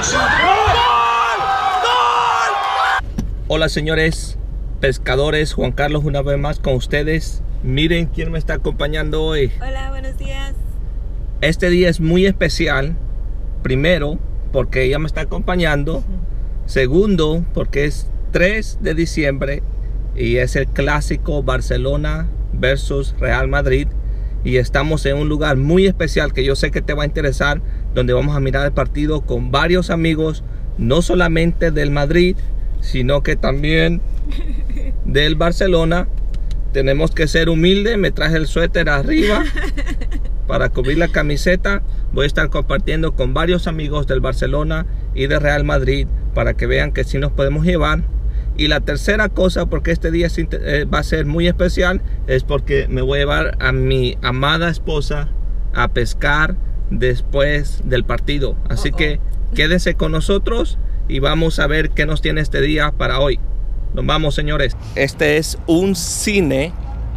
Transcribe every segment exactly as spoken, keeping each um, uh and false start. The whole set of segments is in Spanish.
Hola señores pescadores, Juan Carlos una vez más con ustedes. Miren quién me está acompañando hoy. Hola, buenos días. Este día es muy especial. Primero, porque ella me está acompañando. Uh-huh. Segundo, porque es tres de diciembre y es el clásico Barcelona versus Real Madrid. Y estamos en un lugar muy especial que yo sé que te va a interesar, donde vamos a mirar el partido con varios amigos, no solamente del Madrid, sino que también del Barcelona. Tenemos que ser humildes. Me traje el suéter arriba para cubrir la camiseta. Voy a estar compartiendo con varios amigos del Barcelona y de Real Madrid para que vean que sí nos podemos llevar. Y la tercera cosa, porque este día va a ser muy especial, es porque me voy a llevar a mi amada esposa a pescar después del partido. Así uh -oh. que quédense con nosotros y vamos a ver qué nos tiene este día para hoy. Nos vamos, señores. Este es un cine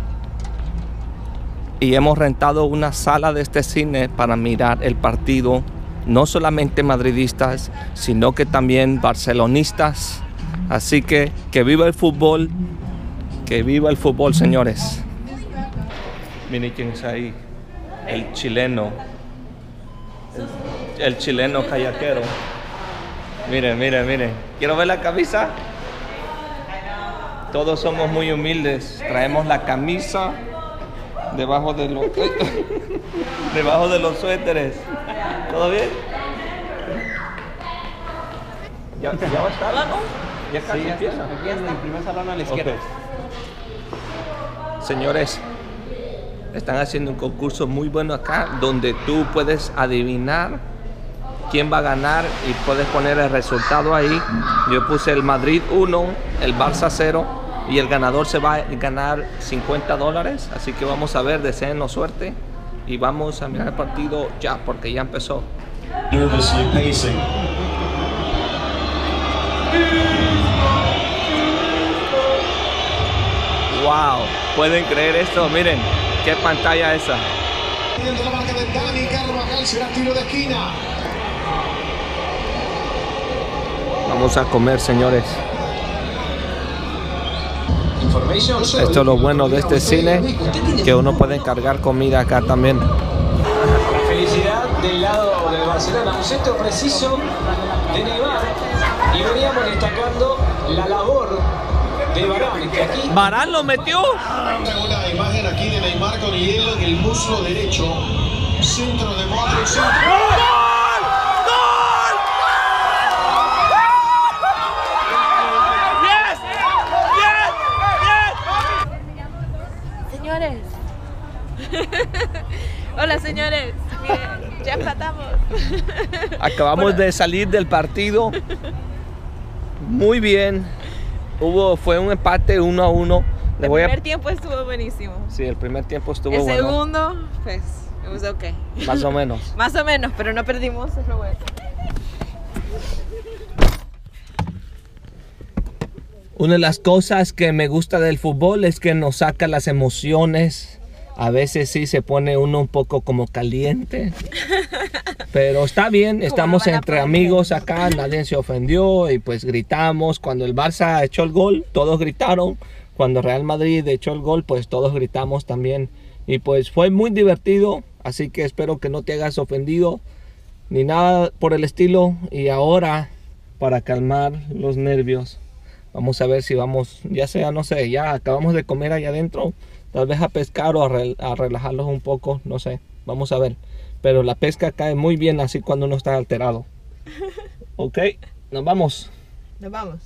y hemos rentado una sala de este cine para mirar el partido. No solamente madridistas, sino que también barcelonistas. Así que que viva el fútbol, que viva el fútbol, señores. Miren quién es ahí, el chileno, el, el chileno kayaquero. Miren, miren, miren. ¿Quiero ver la camisa? Todos somos muy humildes. Traemos la camisa debajo de los debajo de los suéteres. ¿Todo bien? ¿Ya, ya va a estar, no? Ya casi sí, empieza. Aquí en el primer salón a la izquierda. Okay. Señores, están haciendo un concurso muy bueno acá, donde tú puedes adivinar quién va a ganar y puedes poner el resultado ahí. Yo puse el Madrid uno, el Barça cero, y el ganador se va a ganar cincuenta dólares. Así que vamos a ver, deseennos suerte y vamos a mirar el partido ya, porque ya empezó. Nervously pacing. Wow, ¿pueden creer esto? Miren, qué pantalla esa. La marca de Dani Carvajal, será tiro de esquina. Vamos a comer, señores. Esto es lo bueno de este cine, que uno puede encargar comida acá también. La felicidad del lado del Barcelona, un centro preciso de Neymar, y veníamos destacando la labor de Varane, que aquí... ¿Varane lo metió? Tengo una imagen aquí de Neymar con hielo en el muslo derecho. Centro de Modric. ¡Gol! ¡Gol! ¡Yes! ¡Yes! ¡Yes! Señores. Hola, señores. Miren, ya empatamos. Acabamos bueno. de salir del partido. Muy bien. Hubo, fue un empate uno a uno. El voy primer a... tiempo estuvo buenísimo. Sí, el primer tiempo estuvo el bueno. El segundo, pues, it was okay. Más o menos. Más o menos, pero no perdimos, es lo bueno. Una de las cosas que me gusta del fútbol es que nos saca las emociones. A veces sí se pone uno un poco como caliente. Pero está bien, estamos entre amigos acá, nadie se ofendió y pues gritamos. Cuando el Barça echó el gol, todos gritaron. Cuando Real Madrid echó el gol, pues todos gritamos también. Y pues fue muy divertido, así que espero que no te hagas ofendido ni nada por el estilo. Y ahora, para calmar los nervios, vamos a ver si vamos, ya sea, no sé, ya acabamos de comer allá adentro. Tal vez a pescar o a, re, a relajarlos un poco, no sé, vamos a ver. Pero la pesca cae muy bien así cuando uno está alterado. Ok, nos vamos. Nos vamos.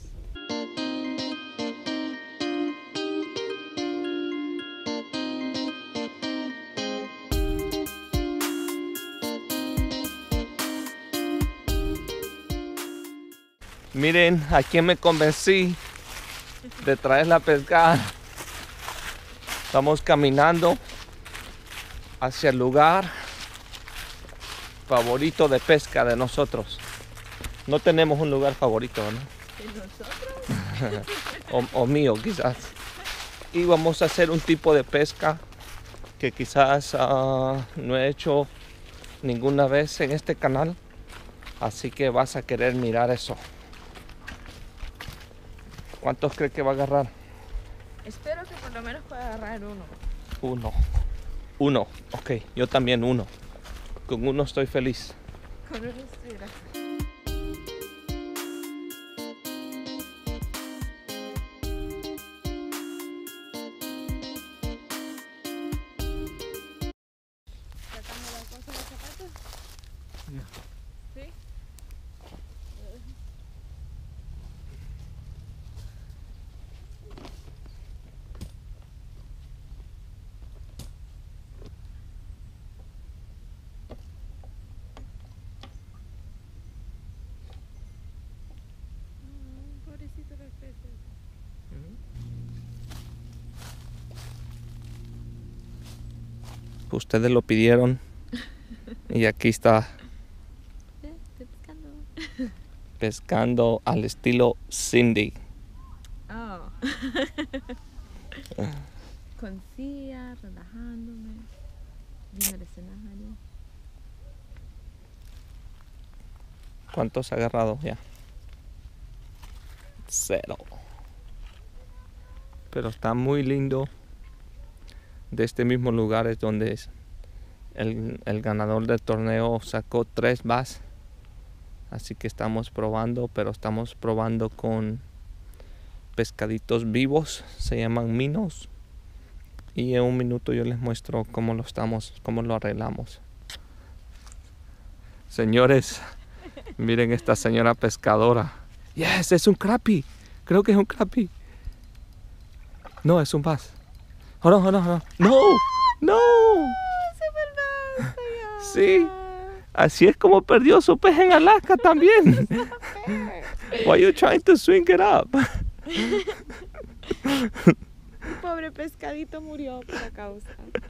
Miren a quién me convencí de traerla a pescar. Estamos caminando hacia el lugar favorito de pesca de nosotros. No tenemos un lugar favorito, ¿no? ¿De nosotros? o, o mío, quizás. Y vamos a hacer un tipo de pesca que quizás uh, no he hecho ninguna vez en este canal. Así que vas a querer mirar eso. ¿Cuántos crees que va a agarrar? Espero que por lo menos pueda agarrar uno. Uno. Uno. Ok, yo también uno. Con uno estoy feliz. Con uno estoy gracias. ¿Sacando la cosa de los zapatos? ¿Sí? Pobrecito los peces. Ustedes lo pidieron. Y aquí está Estoy pescando. pescando al estilo Cindy. Oh. Con silla, relajándome, viendo el escenario. ¿Cuántos ha agarrado ya? Cero. Pero está muy lindo. De este mismo lugar es donde es el, el ganador del torneo sacó tres bass. Así que estamos probando, pero estamos probando con pescaditos vivos. Se llaman minos. Y en un minuto yo les muestro cómo lo estamos, cómo lo arreglamos. Señores, miren esta señora pescadora. Yes, es un crappie. Creo que es un crappie. No, es un bass. Hold on, hold on, hold on. No, no. Sí, así es como perdió su pez en Alaska también. Why are you trying to swing it up? Pobre pescadito murió por la causa.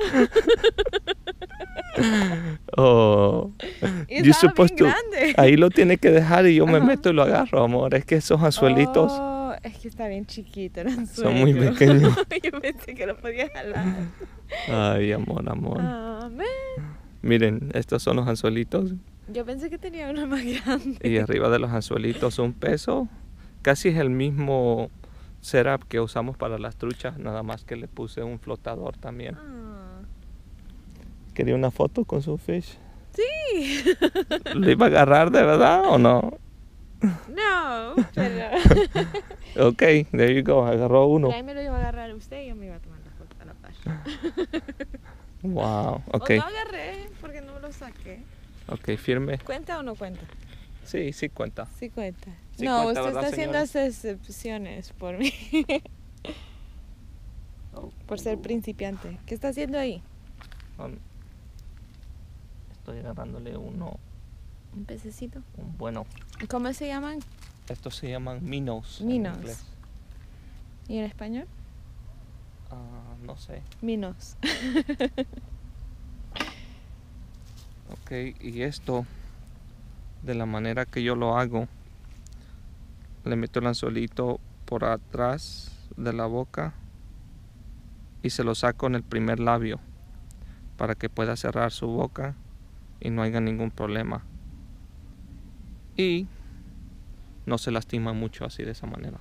Oh, Y you're estaba bien supposed to- grande. Ahí lo tiene que dejar y yo me Ajá. meto y lo agarro, amor. Es que esos anzuelitos Oh, es que está bien chiquito el son muy anzuelo. pequeños. Yo pensé que lo podía jalar. Ay, amor, amor. Amén. Miren, estos son los anzuelitos. Yo pensé que tenía uno más grande. Y arriba de los anzuelitos un peso. Casi es el mismo setup que usamos para las truchas, nada más que le puse un flotador también. Ah, ¿Quería una foto con su fish? sí. ¿Lo iba a agarrar de verdad o no? No, pero... Ok, there you go, agarró uno. Pero ahí me lo iba a agarrar usted y yo me iba a tomar la foto a la playa. Wow, ok, O no agarré porque no lo saqué. ok, firme. ¿Cuenta o no cuenta? Sí, sí cuenta. Sí cuenta. Sí no, cuenta, usted ¿verdad, está haciendo señores? excepciones por mí. Por ser principiante. ¿Qué está haciendo ahí? Um, Estoy agarrándole uno, Un pececito. un bueno. ¿Cómo se llaman? Estos se llaman minos. en Minos. inglés. ¿Y en español? Ah, no sé. Minos. Ok, y esto, de la manera que yo lo hago, le meto el anzuelito por atrás de la boca y se lo saco en el primer labio para que pueda cerrar su boca y no haya ningún problema. Y no se lastima mucho así de esa manera.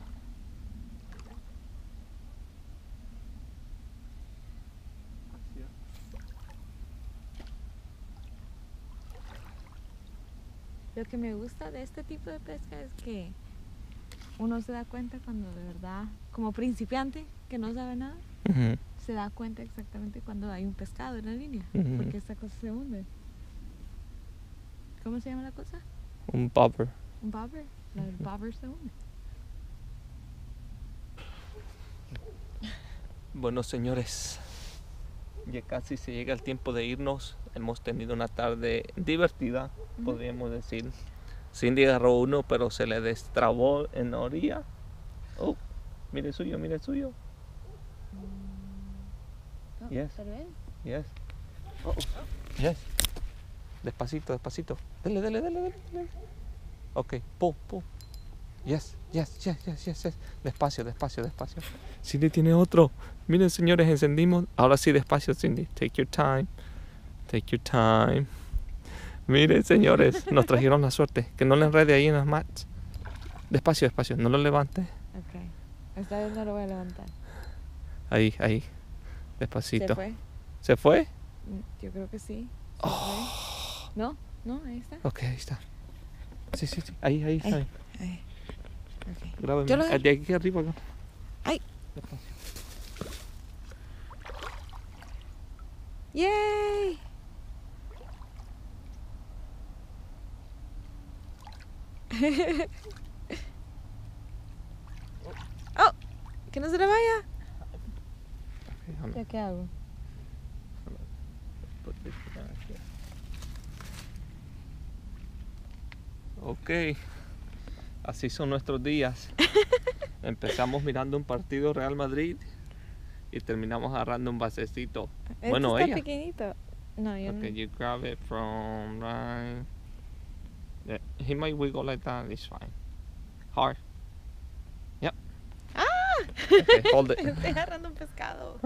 Lo que me gusta de este tipo de pesca es que uno se da cuenta cuando de verdad, como principiante que no sabe nada, Ujú. se da cuenta exactamente cuando hay un pescado en la línea, Ujú. porque esta cosa se hunde. ¿Cómo se llama la cosa? Un bobber. Un bobber. La del bobber se hunde. Bueno, señores, ya casi se llega el tiempo de irnos. Hemos tenido una tarde divertida, Ujú. podríamos decir. Cindy agarró uno, pero se le destrabó en la orilla. Oh, mire el suyo, mire el suyo. Oh, Yes. ¿pero ven? Yes. Oh, oh. Yes. Despacito, despacito. Dele, dele, dele, dele, dele. Ok, pull, pull. Yes, yes, yes, yes, yes, yes. Despacio, despacio, despacio. Cindy tiene otro. Miren, señores, encendimos. Ahora sí, despacio, Cindy. Take your time. Take your time. Miren, señores, nos trajeron la suerte. Que no le enrede ahí en las mats. Despacio, despacio, no lo levante. Ok. Esta vez no lo voy a levantar. Ahí, ahí. Despacito. ¿Se fue? ¿Se fue? Mm, Yo creo que sí. ¿Se Oh. fue? ¿No? ¿No? Ahí está. Ok, ahí está. Sí, sí, sí. Ahí, ahí, Ahí. ahí. Ahí. Ok. Grábeme. Yo lo- El de aquí arriba. ¿no? ¡Ay! Despacio. ¡Yay! ¡Oh! ¡Que no se le vaya! ¿Ya qué hago? Ok, así son nuestros días. Empezamos mirando un partido Real Madrid y terminamos agarrando un basecito. Este Bueno, está ella. pequeñito. No, yo Okay, no. you grab it from right. Yeah, he might wiggle like that. It's fine. Hard. Yep. ¡Ah! Okay, hold it. Estoy agarrando un pescado.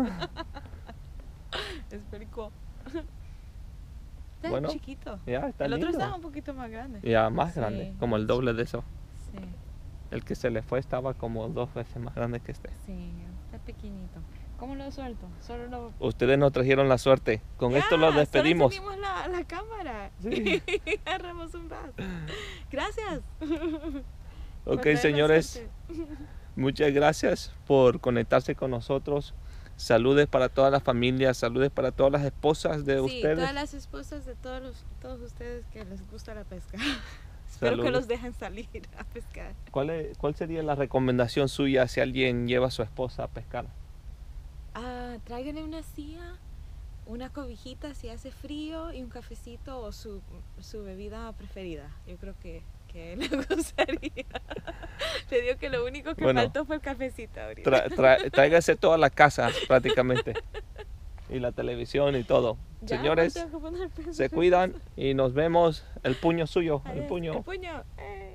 Es perico. Está Bueno, chiquito. Ya, está El otro lindo. estaba un poquito más grande. Ya, más Sí. grande, como el doble de eso. Sí, El que se le fue estaba como dos veces más grande que este. sí, está pequeñito. ¿Cómo lo suelto? Solo lo... Ustedes nos trajeron la suerte. Con esto Ya, los despedimos. Solo tenemos la, la cámara. Sí. Y agarramos un vaso. Gracias. por Ok, traer la señores, suerte. muchas gracias por conectarse con nosotros. Saludes para todas las familias, saludes para todas las esposas de Sí, ustedes. todas las esposas de todos, los, todos ustedes que les gusta la pesca. Espero que Saludos. los dejen salir a pescar. ¿Cuál, es- ¿Cuál sería la recomendación suya si alguien lleva a su esposa a pescar? Ah, tráiganle una silla, una cobijita si hace frío y un cafecito o su, su bebida preferida. Yo creo que, que le gustaría. Te digo que lo único que Bueno. faltó fue el cafecito ahorita. Tra- tra- tráigase toda la casa prácticamente. Y la televisión y todo. Ya, Señores, no tengo que poner peso. se cuidan y nos vemos. El puño suyo, el Adiós. puño. El puño. Eh.